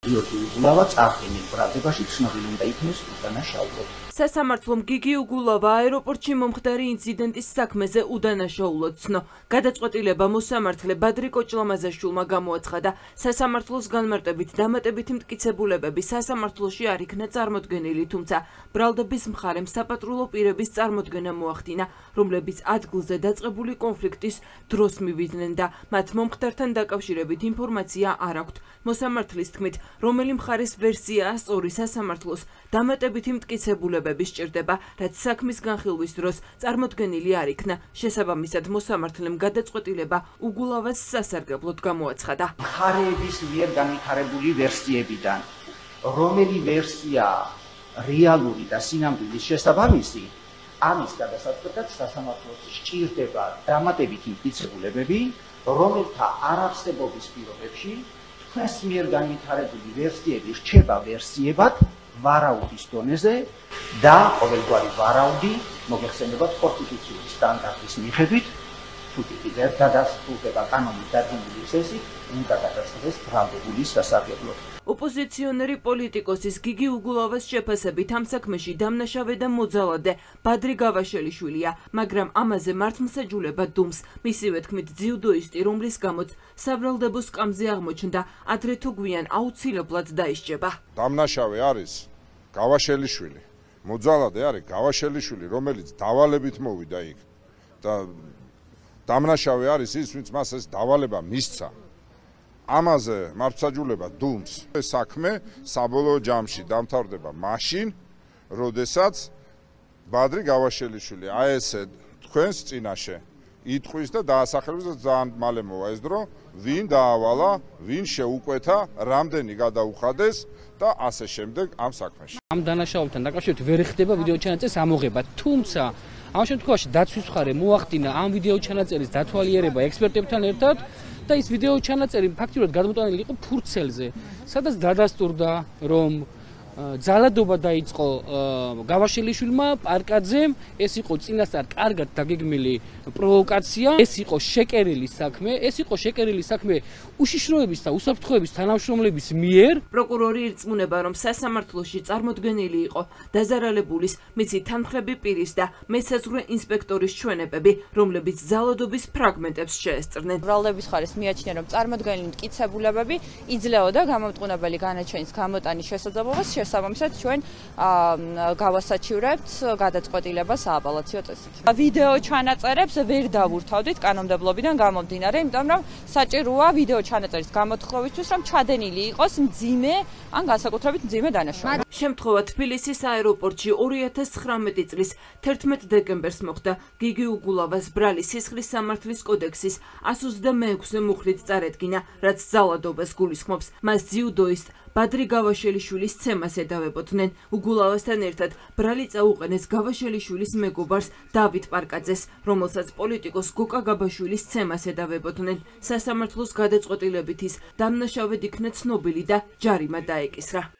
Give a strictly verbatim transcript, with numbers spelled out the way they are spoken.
გიორგი უგულავა წარდგენილ ბრალდებაში ცნობილი უნდა იქნეს უდანაშაულოდ. სასამართლომ გიგი უგულავა აეროპორტში მომხდარი ინციდენტის საქმეზე უდანაშაულოდ ცნო. გადაწყვეტილება მოსამართლე ბადრი კოჭლამაზაშვილმა გამოაცხადა. სასამართლოს განმარტებით დამატებითი მტკიცებულებები სასამართლოში არ იქნა წარმოდგენილი, თუმცა ბრალდების მხარემ საპატრულო პირების წარმოდგენა მოახდინა, რომლებიც ადგილზე დაწყებული კონფლიქტის დროს მივიდნენ და მათ მომხდართან დაკავშირებით ინფორმაცია არ აქვთ. მოსამართლის თქმით, რომელი მხარის ვერსიაა სწორი სასამართლოს დამატებითი მტკიცებულებები სჭირდება, რაც საქმის განხილვის დროს წარმოდგენილი არ იქნა. შესაბამისად, მოსამართლემ გადაწყვეტილება უგულავას სასარგებლოდ გამოაცხადა. მხარეების მიერ განვითარებული ვერსიებიდან, რომელი ვერსია რეალური და სინამდვილის შესაბამისი, ამის გადასაწყვეტად სასამართლოს სჭირდება დამატებითი მტკიცებულებები, რომელთა არარსებობის პირობებში თქვენს მიერ განვითარებული ვერსიები რჩება ვერსიებად ვარაუდის დონეზე და ყოველგვარი ვარაუდი მოგეხსენებათ კონსტიტუციური სტანდარტის მიხედვით, თუ კიდევ დადასტურდება კანონით დადგენილი წესით, უნდა გადაწყდეს ბრალდებული სასარგებლოდ. ოპოზიციონერი პოლიტიკოსის გიგი უგულავას შეფასებით ამ საქმეში დამნაშავე და მოძალადე ბადრი გავაშელიშვილია, მაგრამ ამაზე მართლმსაჯულება დუმს. მისივე თქმით, ძიუდოისტი, რომლის გამოც საბრალდებო სკამზე აღმოჩნდა, ადრე თუ გვიან აუცილებლად დაისჯება. დამნაშავე არის გავაშელიშვილი, მოძალადე არის გავაშელიშვილი, რომელიც დავალებით მოვიდა იქ და დამნაშავე არის ის, ვინც მას ეს დავალება მისცა. ამაზე მართლმსაჯულება დუმს. ეს საქმე საბოლოო ჯამში დამთავრდება მაშინ, როდესაც ბადრი გავაშელიშვილი აი ესე თქვენს წინაშე იტყვის და დაასახელებს და ძალიან მალე მოვა ეს დრო, ვინ დაავალა, ვინ შეუკვეთა, რამდენი გადაუხადეს და ასე შემდეგ ამ საქმეში. ამ დანაშაულთან დაკავშირებით ვერ ხდება ვიდეო ჩანაწერის ამოღება, თუმცა ამ შემთხვევაში დაცვის მხარე მოახდინა ამ ვიდეო ჩანაწერის დათვალიერება ექსპერტებთან ერთად და ის ვიდეო ჩანაწერი ფაქტიურად გადმოტანილი იყო ფურცელზე, სადაც დადასტურდა, რომ ძალადობა დაიწყო გავაშელიშვილმა პარკაძემ, ეს იყო წინასწარ კარგად დაგეგმილი პროვოკაცია, ეს იყო შეკერილი საქმე, ეს იყო შეკერილი საქმე უშიშროების და უსაფრთხოების თანამშრომლების მიერ. პროკურორი ირწმუნება, რომ სასამართლოში წარმოდგენილი იყო დაზარალებულის, მისი თანმხლები პირის და მესაზღვრე ინსპექტორის ჩვენებები, რომლებიც ძალადობის ფრაგმენტებს შეესწრნენ. ბრალდების მხარეს მიაჩნია, რომ წარმოდგენილი მტკიცებულებები იძლეოდა გამომტყუნებელი განაჩენის გამოტანის შესაძლებლობას. შესაბამისად ჩვენ გავასაჩივრებთ გადაწყვეტილებას სააპელაციო წესით. ვიდეო ჩანაწერებს ვერ დავურთავდით კანონმდებლობიდან გამომდინარე, იმიტომ რომ საჭიროა ვიდეო ჩანაწერის გამოთხოვისთვის, რომ ჩადენილი იყოს მძიმე ან განსაკუთრებით მძიმე დანაშაული. შემთხვევა თბილისის აეროპორტში ორი ათას ცხრამეტი წლის თერთმეტ დეკემბერს მოხდა. გიგი უგულავას ბრალი სისხლის სამართლის კოდექსის εκατს ოცდამეექვსე მუხლით წარედგინა, რაც ძალადობას გულისხმობს. მას ძიუდოისტ ბადრი გავაშელიშვილის ცემას ედავებოდნენ. უგულავასთან ერთად ბრალი წაუყენეს გავაშელიშვილის მეგობარს დავით პარკაძეს, რომელსაც პოლიტიკოს გოკა გაბაშვილის ცემას ედავებოდნენ. სასამართლოს გადაწყვეტილებით ის დამნაშავედ იქნა ცნობილი და ჯარიმა დაეკისრა.